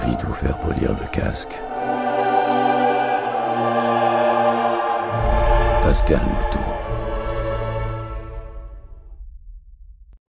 envie de vous faire polir le casque. Pascal Moton.